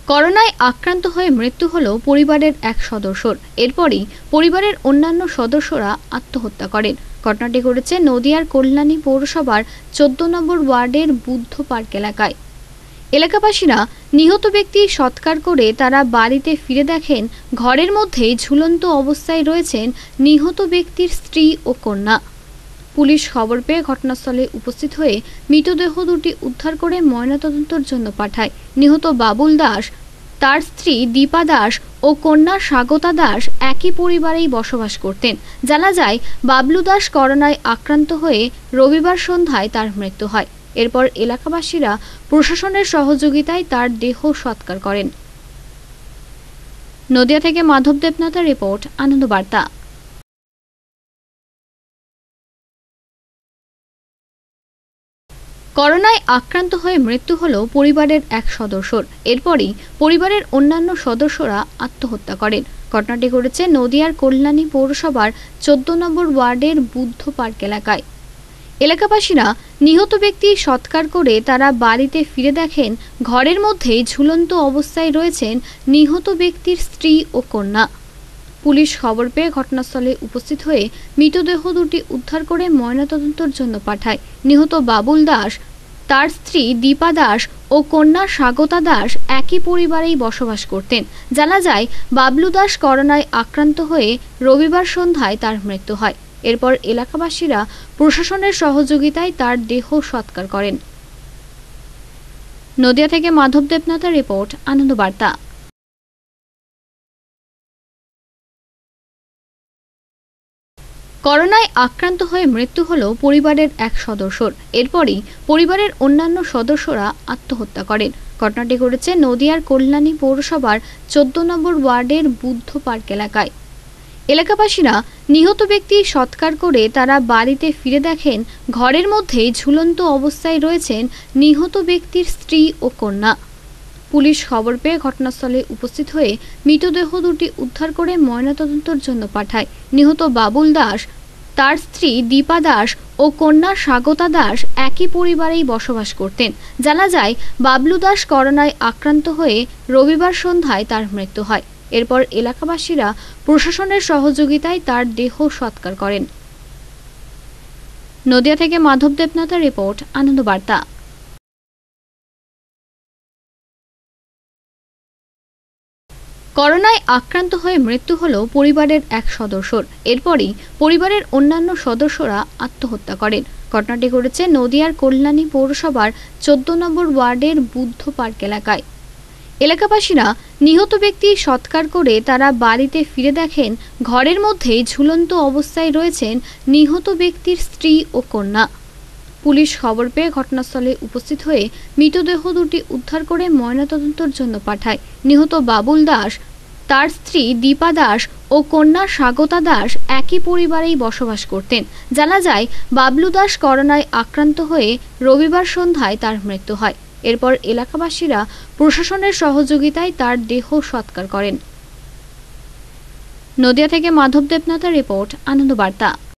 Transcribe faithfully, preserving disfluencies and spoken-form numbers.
করোনায় আক্রান্ত হয়ে মৃত্যু হলো পরিবারের এক সদস্যর। এরপরই পরিবারের অন্যান্য সদস্যরা আত্মহত্যা করেন। ঘটনাটি ঘটেছে নদিয়ার কল্যাণী পৌরসভার চোদ্দ নম্বর ওয়ার্ডের বুদ্ধ পার্ক এলাকায়। এলাকাবাসীরা নিহত ব্যক্তি সৎকার করে তারা বাড়িতে ফিরে দেখেন ঘরের মধ্যেই ঝুলন্ত অবস্থায় রয়েছেন নিহত ব্যক্তির স্ত্রী ও কন্যা। পুলিশ খবর পেয়ে ঘটনাস্থলে উপস্থিত হয়ে মৃতদেহ দুটি উদ্ধার করে ময়নাতদন্তের জন্য পাঠায়। নিহত বাবুল দাস, তার স্ত্রী দীপা দাস ও কন্যা স্বাগতা দাস একই পরিবারেই বসবাস করতেন। জানা যায়, বাবলু দাস করোনায় আক্রান্ত হয়ে রবিবার সন্ধ্যায় তার মৃত্যু হয়। এরপর এলাকাবাসীরা প্রশাসনের সহযোগিতায় তার দেহ সৎকার করেন। নদিয়া থেকে মাধব দেবনাথের রিপোর্ট, আনন্দ বার্তা। করোনায় আক্রান্ত হয়ে মৃত্যু হলো পরিবারের এক সদস্যর। এরপরই পরিবারের অন্যান্য সদস্যরা আত্মহত্যা করেন। ঘটনাটি ঘটেছে নদিয়ার কল্যাণী পৌরসভার চোদ্দ নম্বর ওয়ার্ডের বুদ্ধ পার্ক এলাকায়। এলাকাবাসীরা নিহত ব্যক্তি সৎকার করে তারা বাড়িতে ফিরে দেখেন ঘরের মধ্যেই ঝুলন্ত অবস্থায় রয়েছেন নিহত ব্যক্তির স্ত্রী ও কন্যা। পুলিশ খবর পেয়ে ঘটনাস্থলে উপস্থিত হয়ে মৃতদেহ দুটি উদ্ধার করে ময়নাতদন্তের জন্য পাঠায়। নিহত বাবুল দাস, তার স্ত্রী দীপা দাস ও কন্যা স্বাগতা দাস একই পরিবারেই বসবাস করতেন। জানা যায়, বাবলু দাস করোনায় আক্রান্ত হয়ে রবিবার সন্ধ্যায় তার মৃত্যু হয়। এরপর এলাকাবাসীরা প্রশাসনের সহযোগিতায় তার দেহ সৎকার করেন। নদিয়া থেকে মাধব দেবনাথের রিপোর্ট, আনন্দ বার্তা। করোনায় আক্রান্ত হয়ে মৃত্যু হলো পরিবারের এক সদস্যর। এরপরই পরিবারের অন্যান্য সদস্যরা আত্মহত্যা করেন। ঘটনাটি ঘটেছে নদিয়ার কল্যাণী পৌরসভার চোদ্দ নম্বর ওয়ার্ডের বুদ্ধ পার্ক এলাকায়। এলাকাবাসীরা নিহত ব্যক্তি সৎকার করে তারা বাড়িতে ফিরে দেখেন ঘরের মধ্যেই ঝুলন্ত অবস্থায় রয়েছেন নিহত ব্যক্তির স্ত্রী ও কন্যা। পুলিশ খবর পেয়ে ঘটনাস্থলে উপস্থিত হয়ে মৃতদেহ দুটি উদ্ধার করে ময়নাতদন্তের জন্য পাঠায়। নিহত বাবুল দাস, তার স্ত্রী দীপা দাস ও কন্যা স্বাগতা দাস একই পরিবারেই বসবাস করতেন। জানা যায়, বাবলু দাস করোনায় আক্রান্ত হয়ে রবিবার সন্ধ্যায় তার মৃত্যু হয়। এরপর এলাকাবাসীরা প্রশাসনের সহযোগিতায় তার দেহ সৎকার করেন। নদিয়া থেকে মাধব দেবনাথের রিপোর্ট, আনন্দ বার্তা। করোনায় আক্রান্ত হয়ে মৃত্যু হলো পরিবারের এক সদস্যর। এরপরই পরিবারের অন্যান্য সদস্যরা আত্মহত্যা করেন। ঘটনাটি ঘটেছে নদিয়ার কল্যাণী পৌরসভার চোদ্দ নম্বর ওয়ার্ডের বুদ্ধ পার্ক এলাকায়। এলাকাবাসীরা নিহত ব্যক্তি সৎকার করে তারা বাড়িতে ফিরে দেখেন ঘরের মধ্যেই ঝুলন্ত অবস্থায় রয়েছেন নিহত ব্যক্তির স্ত্রী ও কন্যা। পুলিশ খবর পেয়ে ঘটনাস্থলে উপস্থিত হয়ে মৃতদেহ দুটি উদ্ধার করে ময়নাতদন্তের জন্য পাঠায়। নিহত বাবুল দাস, তার স্ত্রী দীপা দাস ও কন্যা স্বাগতা দাস একই পরিবারেই বসবাস করতেন। জানা যায়, বাবলু দাস করোনায় আক্রান্ত হয়ে রবিবার সন্ধ্যায় তার মৃত্যু হয়। এরপর এলাকাবাসীরা প্রশাসনের সহযোগিতায় তার দেহ সৎকার করেন। নদিয়া থেকে মাধব দেবনাথের রিপোর্ট, আনন্দ বার্তা।